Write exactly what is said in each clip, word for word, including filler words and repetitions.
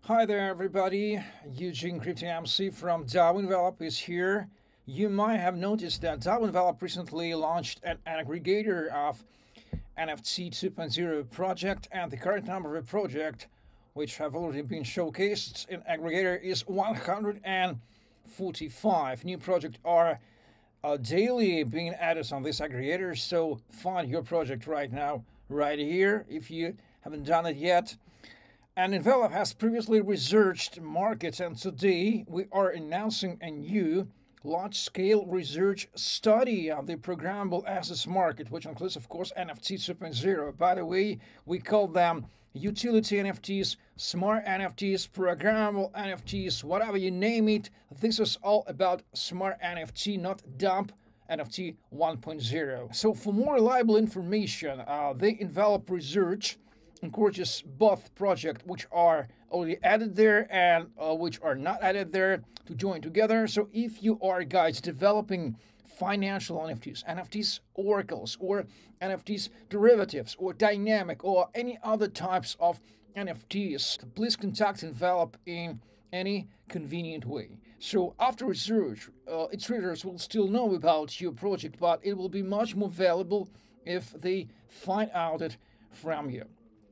Hi there everybody, Eugene Crypto M C from DAO Envelop is here. You might have noticed that DAO Envelop recently launched an aggregator of N F T two point oh project, and the current number of the project, which have already been showcased in aggregator, is one hundred forty-five. New projects are uh, daily being added on this aggregator, so find your project right now, right here, if you haven't done it yet. And Envelop has previously researched markets, and today we are announcing a new large-scale research study of the programmable assets market, which includes, of course, N F T two point oh. By the way, we call them utility N F Ts, smart N F Ts, programmable N F Ts, whatever you name it. This is all about smart N F T, not dump N F T one point oh. So for more reliable information, uh, the Envelop research encourages both projects which are already added there and uh, which are not added there to join together. So if you are guys developing financial N F Ts, N F Ts oracles, or N F Ts derivatives, or dynamic, or any other types of N F Ts, please contact Envelop in any convenient way. So after research, uh, its readers will still know about your project, but it will be much more valuable if they find out it from you.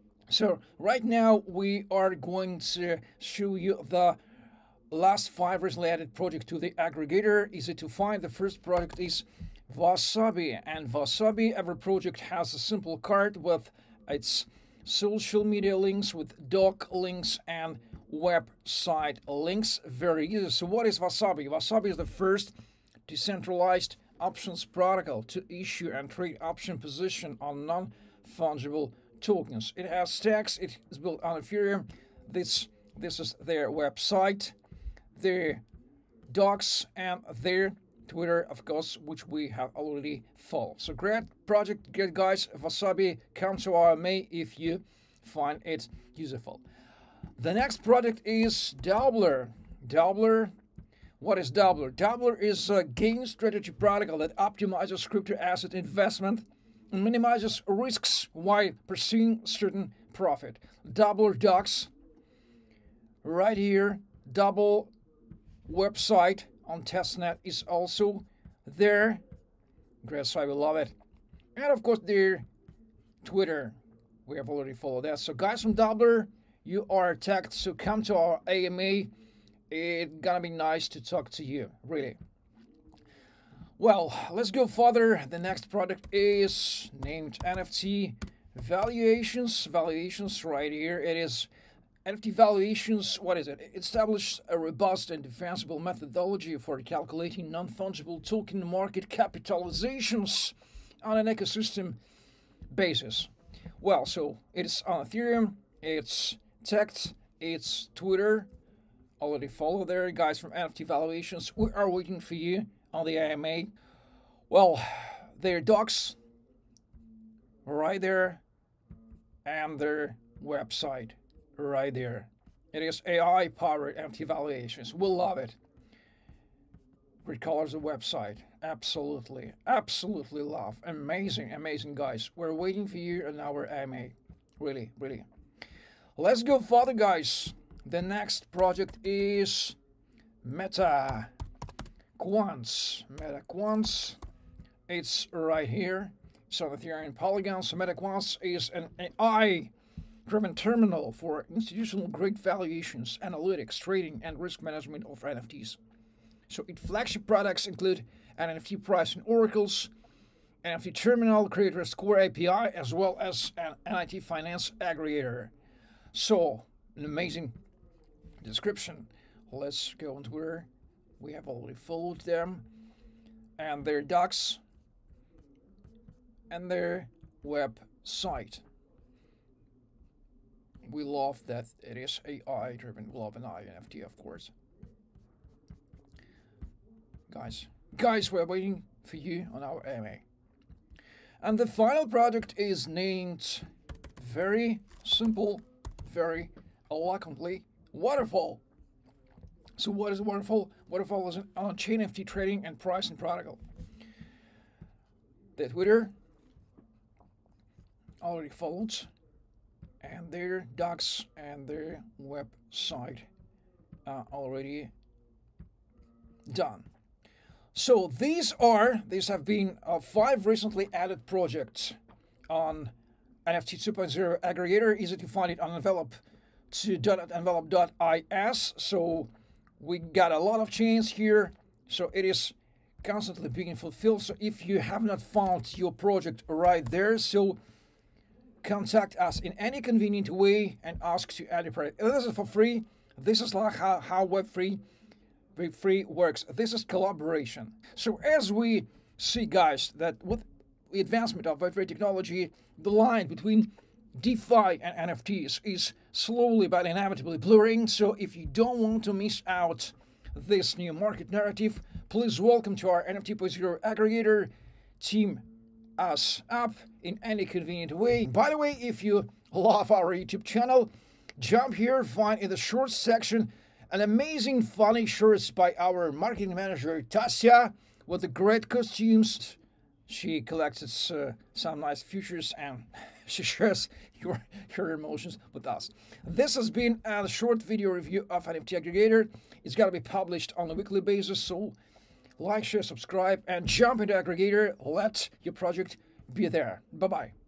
So right now we are going to show you the last five recently added project to the aggregator. Easy to find. The first project is Wasabi, and Wasabi, every project has a simple card with its social media links, with doc links and website links. Very easy. So what is Wasabi? Wasabi is the first decentralized options protocol to issue and trade option position on non-fungible tokens. It has stacks. It is built on Ethereum. This this is their website, their docs, and their Twitter, of course, which we have already followed. So great project, great guys. Wasabi, come to our M A if you find it useful. The next project is Doubler. Doubler. What is Doubler? Doubler is a game strategy protocol that optimizes crypto asset investment and minimizes risks while pursuing certain profit. Doubler docs right here. Double website on testnet is also there. Great, so I will love it. And of course their Twitter, we have already followed that. So guys from Doubler, you are tagged, so come to our A M A. It's gonna be nice to talk to you, really. Well, let's go further. The next product is named N F T Valuations. Valuations right here. It is N F T Valuations. What is it? It establishes a robust and defensible methodology for calculating non-fungible token market capitalizations on an ecosystem basis. Well, so it's on Ethereum, it's text, it's Twitter. Already follow there, guys from N F T Valuations. We are waiting for you on the A M A. Well, their docs right there, and their website right there. It is A I powered N F T Valuations. We'll love it. Great colors of website. Absolutely, absolutely love. Amazing, amazing guys. We're waiting for you on our A M A. Really, really. Let's go further, guys. The next project is MetaQuants. MetaQuants. It's right here. So Ethereum Polygon. So MetaQuants is an A I-driven terminal for institutional-grade valuations, analytics, trading, and risk management of N F Ts. So its flagship products include an N F T price and oracles, N F T terminal, creator score A P I, as well as an N I T finance aggregator. So an amazing description. Let's go on Twitter. We have already followed them, and their docs and their website. We love that it is A I driven. We love an I N F T, of course. Guys, guys, we're waiting for you on our A M A. And the final project is named very simple, very eloquently, Waterfall. So what is Waterfall? Waterfall is an on-chain N F T trading and pricing protocol. The Twitter already followed, and their docs and their website are already done. So these are, these have been uh, five recently added projects on N F T two point oh Aggregator. Easy to find it on Envelop to envelop dot is. So we got a lot of chains here. So it is constantly being fulfilled. So if you have not found your project right there, so contact us in any convenient way and ask to add your project. This is for free. This is like how, how Web three Web three works. This is collaboration. So as we see, guys, that with the advancement of Web three technology, the line between DeFi and N F Ts is slowly but inevitably blurring. So if you don't want to miss out this new market narrative, please welcome to our N F T two point oh aggregator. Team us up in any convenient way. By the way, if you love our YouTube channel, jump here, find in the shorts section an amazing funny shirts by our marketing manager Tasya with the great costumes. She collects uh, some nice features and she shares your, your emotions with us. This has been a short video review of N F T Aggregator. It's got to be published on a weekly basis, so like, share, subscribe, and jump into Aggregator. Let your project be there. Bye-bye.